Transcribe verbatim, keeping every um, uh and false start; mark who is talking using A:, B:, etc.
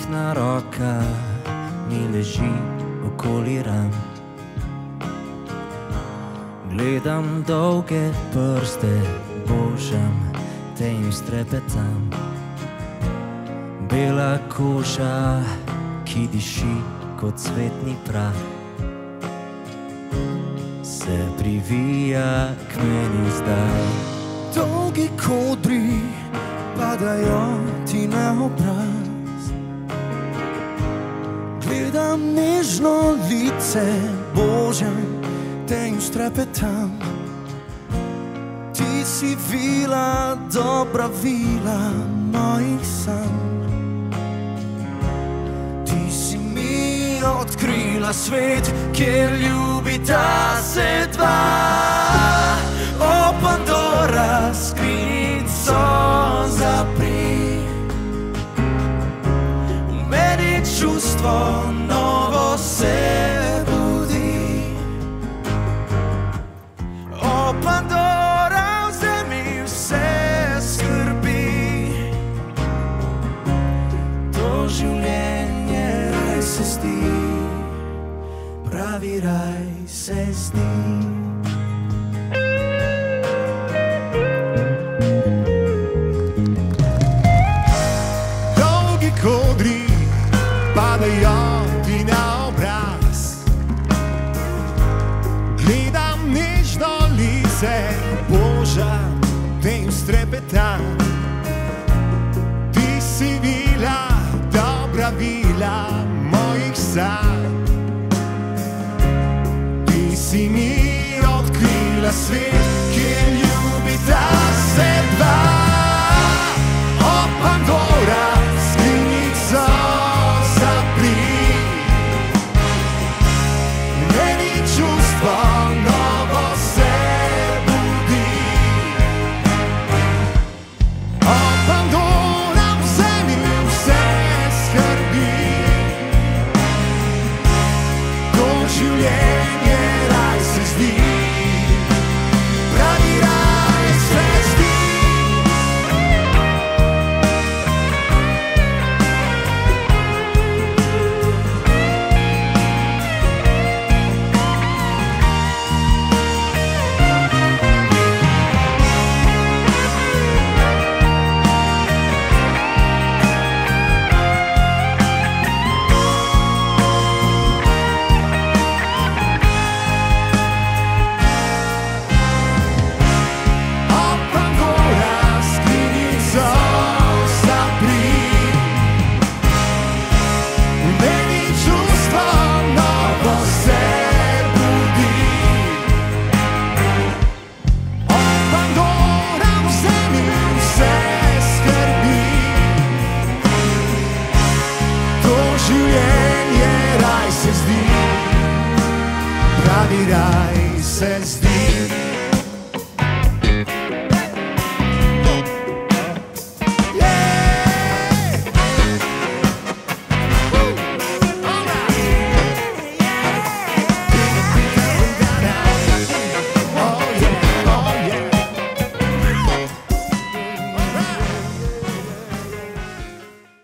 A: Majhna roka mi leži okoli ram. Gledam dolge prste, božam te in strepetam. Bela koža, ki diši kot cvetni prah, se privija k meni zdaj.
B: Dolgi kodri padajo ti na obraz. Gledam nežno lice, božam te in strepetam. Ti si vila, dobra vila mojih sanj. Ti si mi odkrila svet, kjer ljubita se dva. O Pandora, skrinjico zapri. V meni čustvo novo se budi. O Pandora, vzemi vse skrbi. To življenje raj se zdi, pravi raj se zdi.
C: Kodri padajo ti na obraz. Gledam nežno lice, božam te in strepetam. Ti si vila, dobra vila mojih sanj. Ti si mi odkrila svet, kjer ljubita se dva. O Pandora, življenje raj se zdi, pravi raj se zdi. Življenje raj se zdi, pravi raj se zdi.